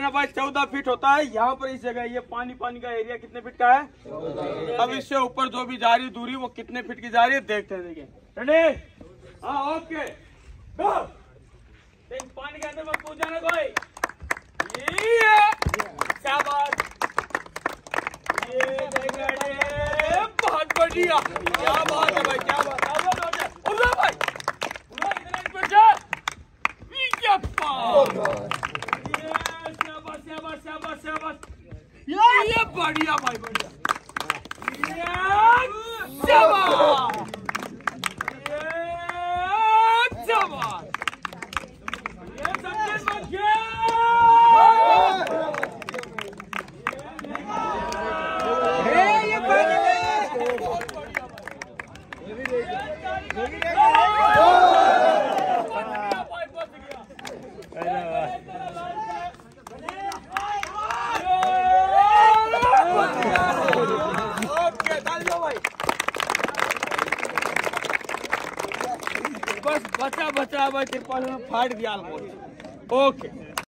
ना भाई 14 फीट होता है। यहाँ पर इस जगह ये पानी का एरिया कितने फीट का है? अब इससे ऊपर जो भी जा रही दूरी वो कितने फीट की जा रही है देखते हैं। देखिए रेडी, हाँ ओके गो। पानी के अंदर मत कूद जाना कोई। क्या बात, ये बहुत बढ़िया, क्या बात है भाई, क्या बात है। उड़ा भाई, उड़ा इतना स्पीड से, क्या बात, शाबाश, ये बढ़िया भाई, बढ़िया, शाबाश, शाबाश, ये सबके मत गया। बस बचा भाई, तिरपाल में फाड़ दिया। ओके।